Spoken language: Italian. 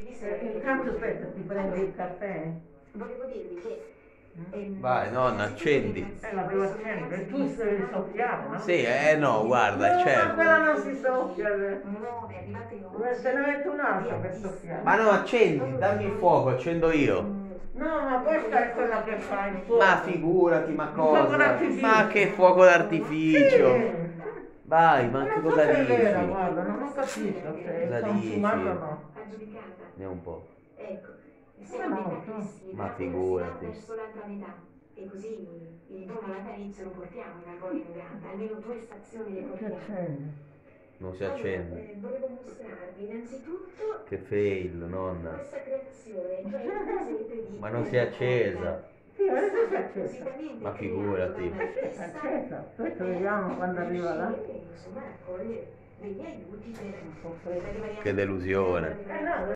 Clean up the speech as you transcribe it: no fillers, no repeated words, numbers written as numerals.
Intanto aspetta, ti prendi il caffè? Volevo dirvi che Vai, nonna, accendi. La devo accendere, tu devi soffiare, no? Sì, no, guarda, è No, ma quella certo. non si soffia. nuove arrivate nuove Se ne mette un'altra per soffiare. Ma no, accendi, dammi il fuoco, accendo io. No, ma questa è quella che fa il fuoco. Ma figurati, ma fuoco cosa? d'artificio. Ma che fuoco d'artificio. Sì. Vai, ma che Non so cosa se è vera, dici? guarda, non capisco se Cosa è consumato o dici? no. aggiudicata. Andiamo un po'. Ecco, Come siamo a no? metà classifica Ma e la figurati. si va verso l'altra metà. E così il dono natalizio lo portiamo in Algorio in Uganda, almeno 2 stazioni le Che portiamo. accende? Non si accende. Volevo mostrarvi innanzitutto Che fail, nonna. questa creazione, cioè il presepe di Ma non si è accesa. Sì, ma adesso si è accesa. appositamente Ma figurati. creato da un Si è artista accesa. Aspetta, vediamo quando arriva là. e, insomma, raccoglie degli aiuti per Un po' freddo. le varie Che delusione. No,